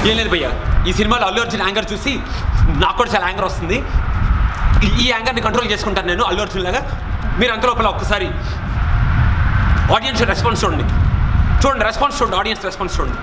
ఏం లేదు భయ్య, ఈ సినిమాలో అల్లు అర్జున్ యాంగర్ చూసి నాకు కూడా చాలా యాంగర్ వస్తుంది. ఈ యాంగర్ని కంట్రోల్ చేసుకుంటాను నేను అల్లు అర్జున్ లాగా. మీరు అంత లోపల ఒక్కసారి ఆడియన్స్ రెస్పాన్స్ చూడండి, రెస్పాన్స్ చూడండి, ఆడియన్స్ రెస్పాన్స్ చూడండి.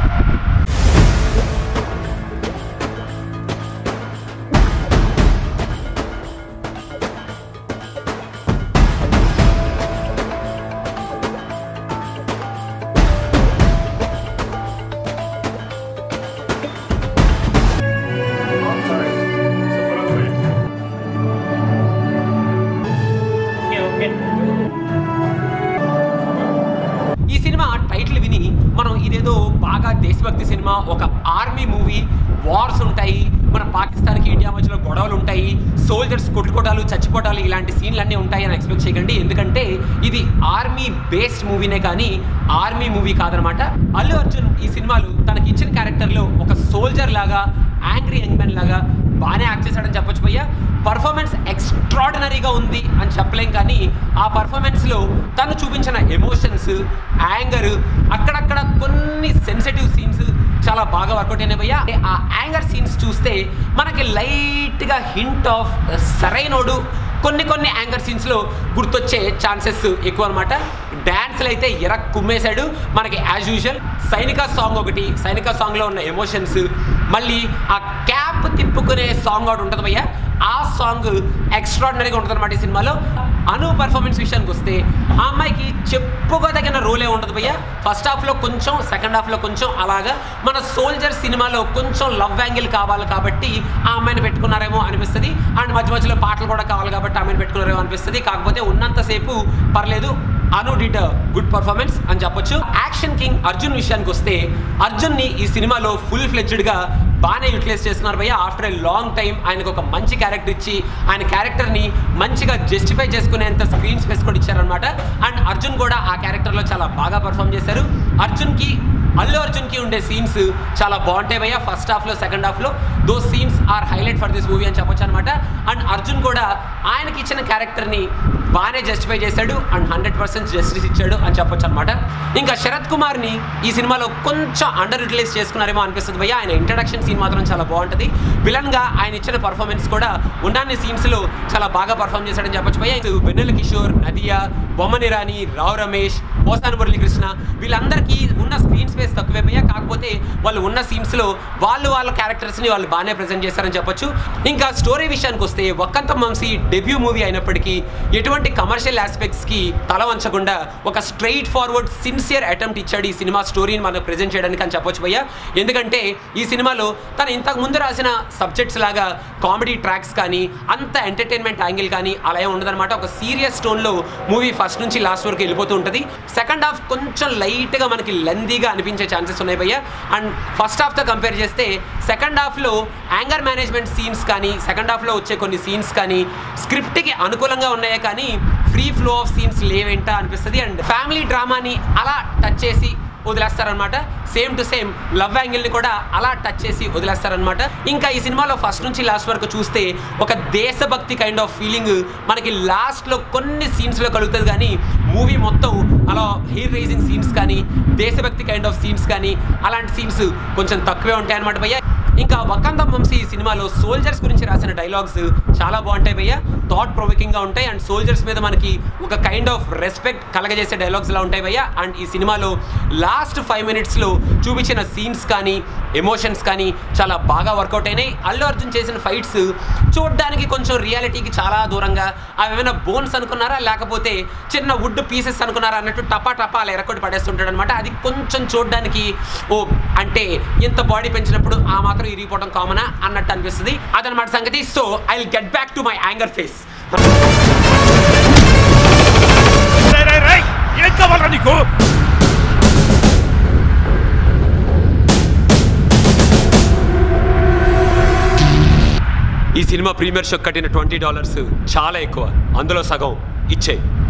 ఈ సినిమా టైటిల్ విని మనం ఇదేదో బాగా దేశభక్తి సినిమా, ఒక ఆర్మీ మూవీ, వార్స్ ఉంటాయి, మన పాకిస్తాన్కి ఇండియా మధ్యలో గొడవలు ఉంటాయి, సోల్జర్స్ కొట్టుకోవడాలు చచ్చిపోవడాలు ఇలాంటి సీన్లు అన్నీ ఉంటాయి అని ఎక్స్పెక్ట్ చేయకండి. ఎందుకంటే ఇది ఆర్మీ బేస్డ్ మూవీనే కానీ ఆర్మీ మూవీ కాదనమాట. అల్లు అర్జున్ ఈ సినిమాలో తనకి ఇచ్చిన క్యారెక్టర్లో ఒక సోల్జర్ లాగా, యాంగ్రీ యంగ్ మ్యాన్ లాగా బాగానే యాక్ట్ చేశాడని చెప్పొచ్చు భయ్యా. పర్ఫార్మెన్స్ ఎక్స్ట్రాడినరీగా ఉంది అని చెప్పలేం, కానీ ఆ పర్ఫార్మెన్స్లో తను చూపించిన ఎమోషన్స్, యాంగర్, అక్కడక్కడ కొన్ని సెన్సిటివ్ సీన్స్ చాలా బాగా వర్కౌట్ అయినాయి భయ్యా. ఆ యాంగర్ సీన్స్ చూస్తే మనకి లైట్గా హింట్ ఆఫ్ సరైనోడు కొన్ని యాంగర్ సీన్స్లో గుర్తొచ్చే ఛాన్సెస్ ఎక్కువ అనమాట. డ్యాన్స్లు అయితే కుమ్మేశాడు మనకి యాజ్ యూజువల్. సైనిక సాంగ్ ఒకటి, సైనిక సాంగ్లో ఉన్న ఎమోషన్స్, మళ్ళీ ఆ క్యాప్ తిప్పుకునే సాంగ్ ఒకటి ఉంటుంది భయ్యా, ఆ సాంగ్ ఎక్స్ట్రాడినరీగా ఉంటుంది అనమాట ఈ సినిమాలో. అను పర్ఫార్మెన్స్ విషయానికి వస్తే ఆ అమ్మాయికి చెప్పుకోదగిన రోలే ఉంటుంది భయ్యా. ఫస్ట్ హాఫ్లో కొంచెం, సెకండ్ హాఫ్లో కొంచెం, అలాగా మన సోల్జర్ సినిమాలో కొంచెం లవ్ యాంగిల్ కావాలి కాబట్టి ఆ అమ్మాయిని పెట్టుకున్నారేమో అనిపిస్తుంది. అండ్ మధ్య మధ్యలో పాటలు కూడా కావాలి కాబట్టి ఆమెను పెట్టుకున్నారేమో అనిపిస్తుంది. కాకపోతే ఉన్నంతసేపు పర్లేదు, అను డిడ్ గుడ్ పర్ఫార్మెన్స్ అని చెప్పొచ్చు. యాక్షన్ కింగ్ అర్జున్ విషయానికి వస్తే అర్జున్ని ఈ సినిమాలో ఫుల్ ఫ్లెడ్జ్డ్గా బాగానే యూటిలైజ్ చేస్తున్నారు భయ్య. ఆఫ్టర్ ఏ లాంగ్ టైం ఆయనకు ఒక మంచి క్యారెక్టర్ ఇచ్చి ఆయన క్యారెక్టర్ని మంచిగా జస్టిఫై చేసుకునేంత స్క్రీన్ స్పేస్ కూడా ఇచ్చారనమాట. అండ్ అర్జున్ కూడా ఆ క్యారెక్టర్లో చాలా బాగా పర్ఫామ్ చేశారు. అల్లు అర్జున్కి ఉండే సీన్స్ చాలా బాగుంటాయి భయ్య. ఫస్ట్ హాఫ్లో, సెకండ్ హాఫ్లో those scenes are highlight for this movie అని చెప్పొచ్చు అనమాట. అండ్ అర్జున్ కూడా ఆయనకి ఇచ్చిన క్యారెక్టర్ని బాగానే జస్టిఫై చేశాడు అండ్ 100% జస్టిస్ ఇచ్చాడు అని చెప్పొచ్చు అనమాట. ఇంకా శరత్ కుమార్ని ఈ సినిమాలో కొంచెం అండర్ యూటిలైజ్ చేసుకున్నారేమో అనిపిస్తుంది భయ్య. ఆయన ఇంట్రడక్షన్ సీన్ మాత్రం చాలా బాగుంటుంది. విలన్గా ఆయన ఇచ్చిన పర్ఫార్మెన్స్ కూడా ఉన్నాన్ని సీన్స్లో చాలా బాగా పర్ఫామ్ చేశాడని చెప్పొచ్చు భయ్య. వెన్నెల కిషోర్, నదియా, బొమ్మని రాణి, రావు రమేష్, పోసాని మురళీకృష్ణ వీళ్ళందరికీ ఉన్న స్క్రీన్ స్పేస్ తక్కువే భయ్య. కాకపోతే వాళ్ళు ఉన్న సీన్స్లో వాళ్ళ క్యారెక్టర్స్ని వాళ్ళు బాగానే ప్రజెంట్ చేశారని చెప్పొచ్చు. ఇంకా స్టోరీ విషయానికి వస్తే వక్కంతం వంశీ డెబ్యూ మూవీ అయినప్పటికీ ఎటువంటి కమర్షియల్ ఆస్పెక్ట్స్కి తల వంచకుండా ఒక స్ట్రైట్ ఫార్వర్డ్ సిన్సియర్ అటెంప్ట్ ఇచ్చాడు ఈ సినిమా స్టోరీని మనకు ప్రజెంట్ చేయడానికి అని చెప్పొచ్చు భయ్య. ఎందుకంటే ఈ సినిమాలో తను ఇంతకు ముందు రాసిన సబ్జెక్ట్స్ లాగా కామెడీ ట్రాక్స్ కానీ అంత ఎంటర్టైన్మెంట్ యాంగిల్ కానీ అలా ఏమి ఉండదన్నమాట. ఒక సీరియస్ టోన్లో మూవీ ఫస్ట్ నుంచి లాస్ట్ వరకు వెళ్ళిపోతూ ఉంటుంది. సెకండ్ హాఫ్ కొంచెం లైట్గా మనకి లెందీగా అనిపించే ఛాన్సెస్ ఉన్నాయి భయ్య. అండ్ ఫస్ట్ హాఫ్తో కంపేర్ చేస్తే సెకండ్ హాఫ్లో యాంగర్ మేనేజ్మెంట్ సీన్స్ కానీ, సెకండ్ హాఫ్లో వచ్చే కొన్ని సీన్స్ కానీ స్క్రిప్ట్కి అనుకూలంగా ఉన్నాయే కానీ ఫ్రీ ఫ్లో ఆఫ్ సీన్స్ లేవేంటా అనిపిస్తుంది. అండ్ ఫ్యామిలీ డ్రామాని అలా టచ్ చేసి వదిలేస్తారనమాట. సేమ్ టు సేమ్ లవ్ యాంగిల్ని కూడా అలా టచ్ చేసి వదిలేస్తారనమాట. ఇంకా ఈ సినిమాలో ఫస్ట్ నుంచి లాస్ట్ వరకు చూస్తే ఒక దేశభక్తి కైండ్ ఆఫ్ ఫీలింగ్ మనకి లాస్ట్లో కొన్ని సీన్స్లో కలుగుతుంది, కానీ మూవీ మొత్తం అలా హెయిర్ రైజింగ్ సీన్స్ కానీ, దేశభక్తి కైండ్ ఆఫ్ సీన్స్ కానీ అలాంటి సీన్స్ కొంచెం తక్కువే ఉంటాయి అనమాట భయ్య. ఇంకా వక్కంతం వంశీ ఈ సినిమాలో సోల్జర్స్ గురించి రాసిన డైలాగ్స్ చాలా బాగుంటాయి భయ్య. థాట్ ప్రొవోకింగ్గా ఉంటాయి అండ్ సోల్జర్స్ మీద మనకి ఒక కైండ్ ఆఫ్ రెస్పెక్ట్ కలగజేసే డైలాగ్స్ ఇలా ఉంటాయి భయ్య. అండ్ ఈ సినిమాలో లాస్ట్ 5 minutesలో చూపించిన సీన్స్ కానీ, ఎమోషన్స్ కానీ చాలా బాగా వర్కౌట్ అయినాయి. అల్లు అర్జున్ చేసిన ఫైట్స్ చూడడానికి కొంచెం రియాలిటీకి చాలా దూరంగా, అవి ఏమైనా బోన్స్ అనుకున్నారా లేకపోతే చిన్న వుడ్ పీసెస్ అనుకున్నారా అన్నట్టు టపా అలా ఎరకొట్టి పడేస్తుంటాడు అనమాట. అది కొంచెం చూడడానికి అంటే ఇంత బాడీ పెంచినప్పుడు ఆ మాత్రం ఇరిగిపోవడం కామనా అన్నట్టు అనిపిస్తుంది. అదనమాట సంగతి. So I will get back to my anger phase. ఈ సినిమా ప్రీమియర్ షో కట్టిన $20 చాలా ఎక్కువ, అందులో సగం ఇచ్చే.